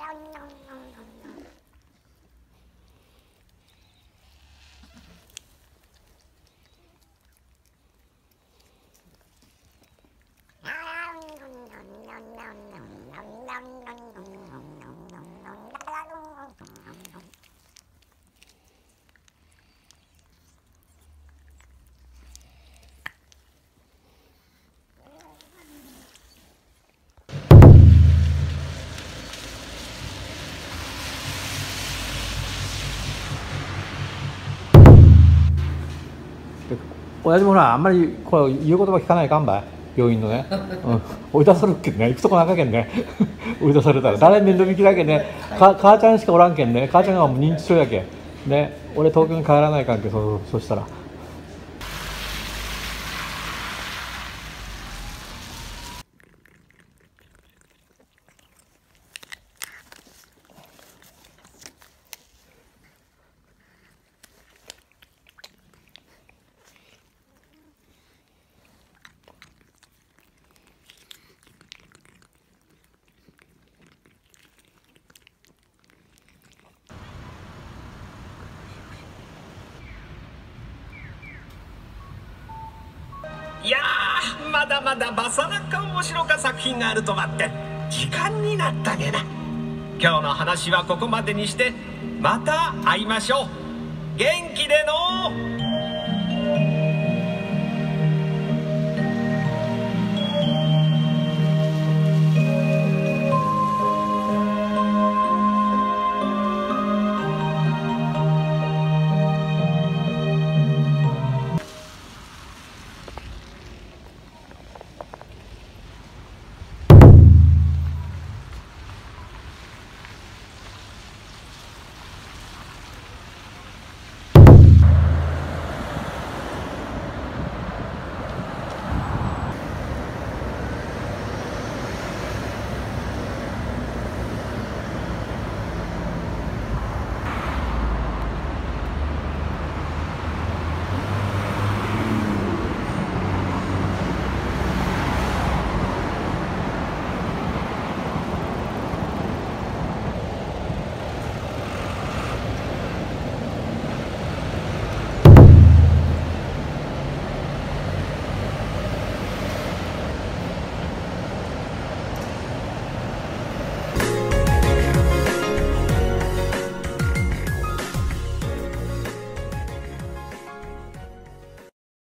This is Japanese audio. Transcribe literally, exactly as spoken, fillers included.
親父もほらあんまりこう言う言葉聞かないかんばい病院のね、うん、追い出されるけんね行くとこなかけんね追い出されたら誰面倒見きだけんねか母ちゃんしかおらんけんね母ちゃんがもう認知症やけんね俺東京に帰らないかんけんそそしたら。 いやー、まだまだバサラか面白か作品があると待って時間になったげな。今日の話はここまでにしてまた会いましょう。元気での。